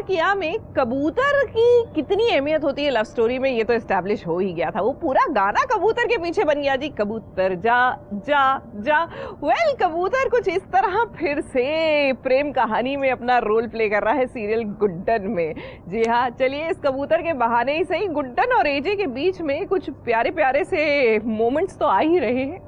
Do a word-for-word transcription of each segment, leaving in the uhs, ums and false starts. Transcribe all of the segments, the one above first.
किया में कबूतर की कितनी अहमियत होती है लव स्टोरी में, ये तो एस्टैब्लिश हो ही गया था। वो पूरा गाना कबूतर के पीछे बन गया जी, कबूतर जा जा जा। वेल कबूतर कुछ इस तरह फिर से प्रेम कहानी में अपना रोल प्ले कर रहा है सीरियल गुड्डन में। जी हाँ, चलिए इस कबूतर के बहाने ही सही गुड्डन और एजे के बीच में कुछ प्यारे प्यारे से मोमेंट्स तो आ ही रहे हैं।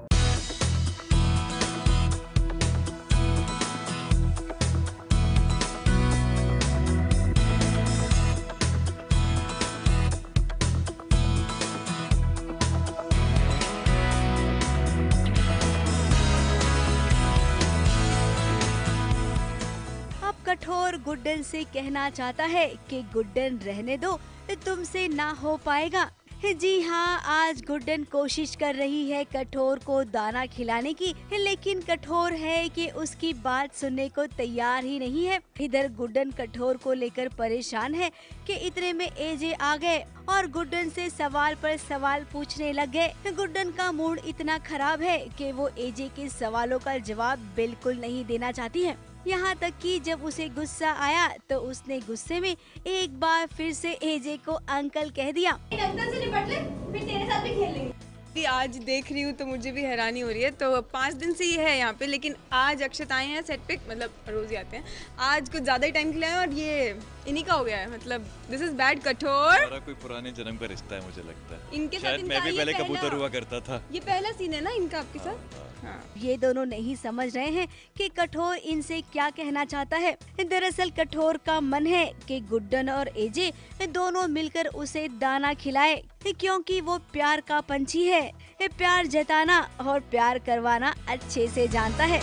कठोर गुड्डन से कहना चाहता है कि गुड्डन रहने दो, तुमसे ना हो पाएगा। जी हाँ, आज गुड्डन कोशिश कर रही है कठोर को दाना खिलाने की, लेकिन कठोर है कि उसकी बात सुनने को तैयार ही नहीं है। इधर गुड्डन कठोर को लेकर परेशान है कि इतने में एजे आ गए और गुड्डन से सवाल पर सवाल पूछने लग गए। गुड्डन का मूड इतना खराब है कि वो एजे के सवालों का जवाब बिल्कुल नहीं देना चाहती है। यहाँ तक कि जब उसे गुस्सा आया तो उसने गुस्से में एक बार फिर से एजे को अंकल कह दिया। अंकल से निपट ले, फिर तेरे साथ भी खेल लेंगे। आज देख रही हूँ तो मुझे भी हैरानी हो रही है। तो पाँच दिन से ये है यहाँ पे, लेकिन आज अक्षत आए हैं सेट पे, मतलब रोज ही आते हैं। आज कुछ ज्यादा ही टाइम खिलाया और ये इन्हीं का हो गया है। मतलब दिस इज बैड कठोर। कोई पुराने जन्म का रिश्ता है मुझे लगता है। इनके साथ शायद मैं भी पहले कबूतर हुआ करता था। ये पहला सीन है ना इनका आपके साथ। हाँ। ये दोनों नहीं समझ रहे हैं कि कठोर इनसे क्या कहना चाहता है। दरअसल कठोर का मन है कि गुड्डन और एजे दोनों मिलकर उसे दाना खिलाए, क्योंकि वो प्यार का पंछी है। प्यार जताना और प्यार करवाना अच्छे से जानता है।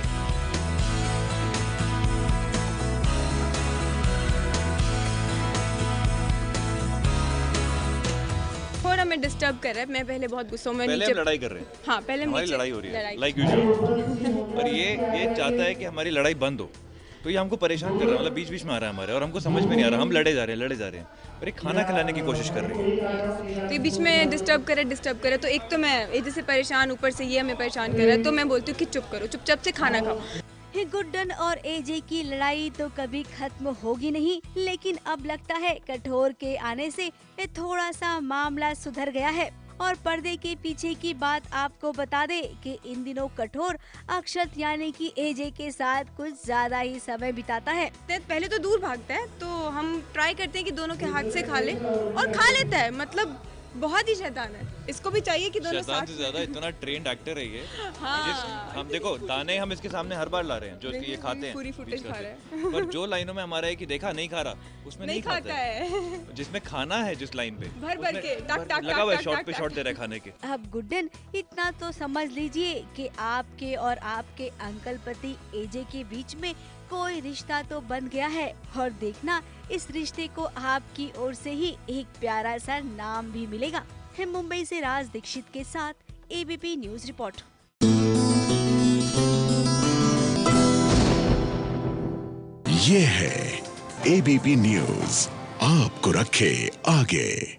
थोड़ा मैं डिस्टर्ब कर रहा है। मैं पहले बहुत गुस्सों में पहले नीचे हम लड़ाई कर रहे हैं। हाँ, पहले हमारी नीचे लड़ाई हो रही है लड़ाई। Like usual. और ये ये चाहता है कि हमारी लड़ाई बंद हो, तो ये हमको परेशान कर रहा है। मतलब बीच बीच में आ रहा है हमारे, और हमको समझ में नहीं आ रहा। हम लड़े जा रहे हैं लड़े जा रहे हैं और एक खाना खिलाने की कोशिश कर रही है। तो ये बीच में डिस्टर्ब करे डिस्टर्ब करे तो एक तो मैं एजे से परेशान, ऊपर से ये हमें परेशान कर रहा है। तो मैं बोलती हूँ कि चुप करो, चुपचाप से खाना खाओ। गुड्डन और एजे की लड़ाई तो कभी खत्म होगी नहीं, लेकिन अब लगता है कठोर के आने से थोड़ा सा मामला सुधर गया है। और पर्दे के पीछे की बात आपको बता दे कि इन दिनों कठोर अक्षत यानी कि एजे के साथ कुछ ज्यादा ही समय बिताता है। पहले तो दूर भागता है, तो हम ट्राई करते हैं कि दोनों के हाथ से खा ले, और खा लेता है। मतलब बहुत ही शैतान है। इसको भी चाहिए कि दोनों शैतान से ज्यादा इतना ट्रेंड एक्टर है ये। हाँ। हम देखो दाने हम इसके सामने हर बार ला रहे हैं जो ये खाते हैं, पूरी फुटेज खा रहे हैं। पर जो लाइनों में हमारा है कि देखा नहीं खा रहा, उसमें नहीं, नहीं खाता है, है। जिसमें खाना है जिस लाइन पे भर भर के टक टक लगा हुआ है, शॉट पे शॉट दे रहे खाने के। अब गुड्डन इतना तो समझ लीजिए कि आपके और आपके अंकल पति एजे के बीच में कोई रिश्ता तो बन गया है, और देखना इस रिश्ते को आपकी ओर से ही एक प्यारा सा नाम भी मिलेगा। है मुंबई से राज दीक्षित के साथ एबीपी न्यूज रिपोर्ट। ये है एबीपी न्यूज, आपको रखे आगे।